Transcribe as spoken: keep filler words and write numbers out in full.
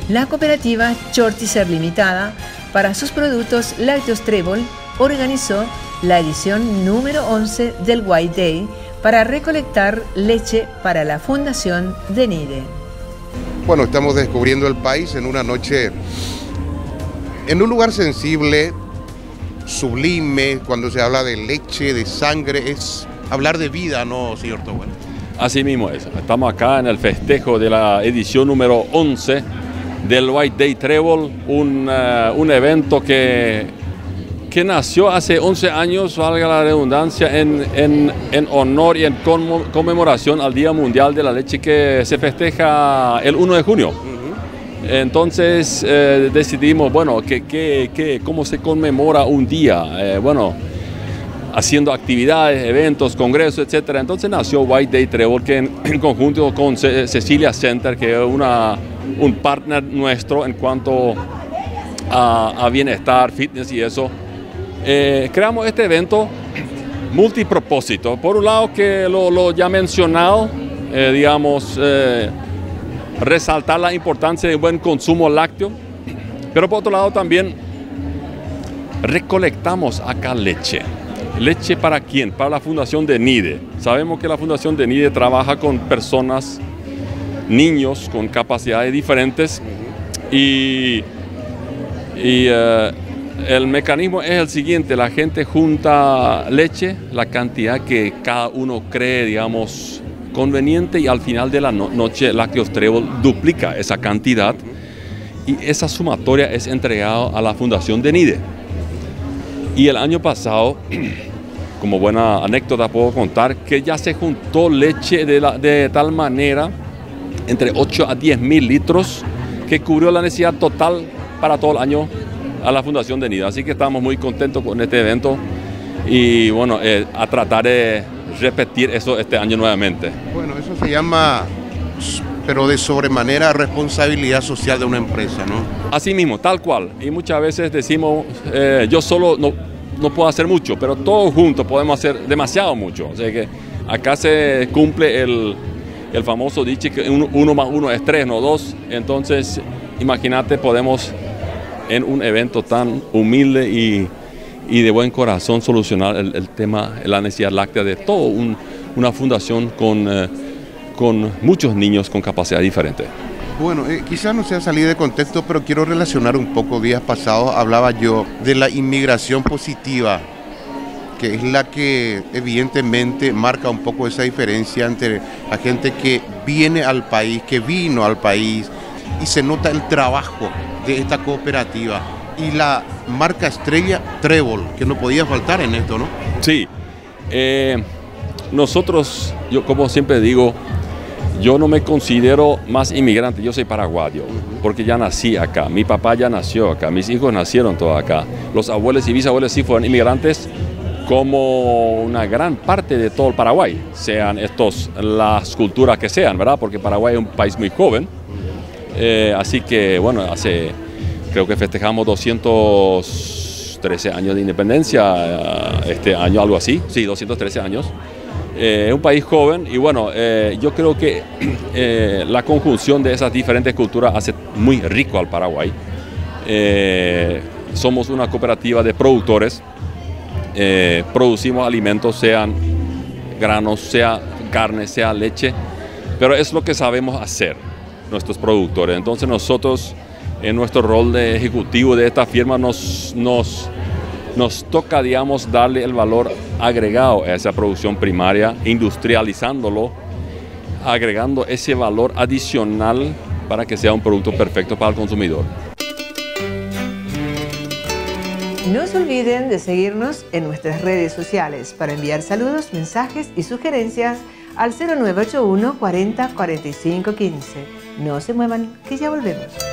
La cooperativa Chortizer Limitada, para sus productos lácteos Trébol, organizó la edición número once del White Day para recolectar leche para la Fundación de NIDE. Bueno, estamos descubriendo el país en una noche, en un lugar sensible, sublime. Cuando se habla de leche, de sangre, es hablar de vida, ¿no, señor Towell? Así mismo es. Estamos acá en el festejo de la edición número once del White Day Trébol, un, uh, un evento que, que nació hace once años, valga la redundancia, en, en, en honor y en conmemoración al Día Mundial de la Leche, que se festeja el uno de junio. Entonces eh, decidimos, bueno, que, que, que, cómo se conmemora un día, eh, bueno, haciendo actividades, eventos, congresos, etcétera. Entonces nació White Day Trébol, que en, en conjunto con Ce Cecilia Center, que es una, un partner nuestro en cuanto a, a bienestar, fitness y eso, eh, creamos este evento multipropósito. Por un lado, que lo, lo ya mencionado, eh, digamos, eh, resaltar la importancia de un buen consumo lácteo, pero por otro lado también recolectamos acá leche. ¿Leche para quién? Para la Fundación de NIDE. Sabemos que la Fundación de NIDE trabaja con personas, niños con capacidades diferentes y, y uh, el mecanismo es el siguiente: la gente junta leche, la cantidad que cada uno cree, digamos, conveniente, y al final de la no noche Lácteos Trébol duplica esa cantidad y esa sumatoria es entregada a la Fundación de NIDE. Y el año pasado, como buena anécdota puedo contar, que ya se juntó leche de, la, de tal manera, entre ocho a diez mil litros, que cubrió la necesidad total para todo el año a la Fundación de NIDE. Así que estamos muy contentos con este evento y bueno, eh, a tratar de repetir eso este año nuevamente. Bueno, eso se llama, pero de sobremanera, responsabilidad social de una empresa, ¿no? Así mismo, tal cual. Y muchas veces decimos, eh, yo solo no, no puedo hacer mucho, pero todos juntos podemos hacer demasiado mucho. O sea que acá se cumple el, el famoso dicho que uno, uno más uno es tres, no dos. Entonces, imagínate, podemos en un evento tan humilde y y de buen corazón solucionar el, el tema, la necesidad láctea de toda un, una fundación con, eh, con muchos niños con capacidad diferente. Bueno, eh, quizás no sea salir de contexto, pero quiero relacionar un poco. Días pasados hablaba yo de la inmigración positiva, que es la que evidentemente marca un poco esa diferencia entre la gente que viene al país, que vino al país, y se nota el trabajo de esta cooperativa. Y la marca estrella Trébol, que no podía faltar en esto, ¿no? Sí. Eh, nosotros, yo como siempre digo, yo no me considero más inmigrante, yo soy paraguayo, porque ya nací acá, mi papá ya nació acá, mis hijos nacieron todos acá, los abuelos y bisabuelos sí fueron inmigrantes, como una gran parte de todo el Paraguay, sean estos las culturas que sean, ¿verdad? Porque Paraguay es un país muy joven, eh, así que, bueno, hace... creo que festejamos doscientos trece años de independencia este año, algo así, sí, doscientos trece años. Es eh, un país joven y bueno, eh, yo creo que eh, la conjunción de esas diferentes culturas hace muy rico al Paraguay. Eh, somos una cooperativa de productores, eh, producimos alimentos, sean granos, sea carne, sea leche, pero es lo que sabemos hacer nuestros productores. Entonces nosotros, en nuestro rol de ejecutivo de esta firma, nos, nos, nos toca, digamos, darle el valor agregado a esa producción primaria, industrializándolo, agregando ese valor adicional para que sea un producto perfecto para el consumidor. No se olviden de seguirnos en nuestras redes sociales para enviar saludos, mensajes y sugerencias al cero nueve ocho uno cuarenta cuarenta y cinco quince. No se muevan, que ya volvemos.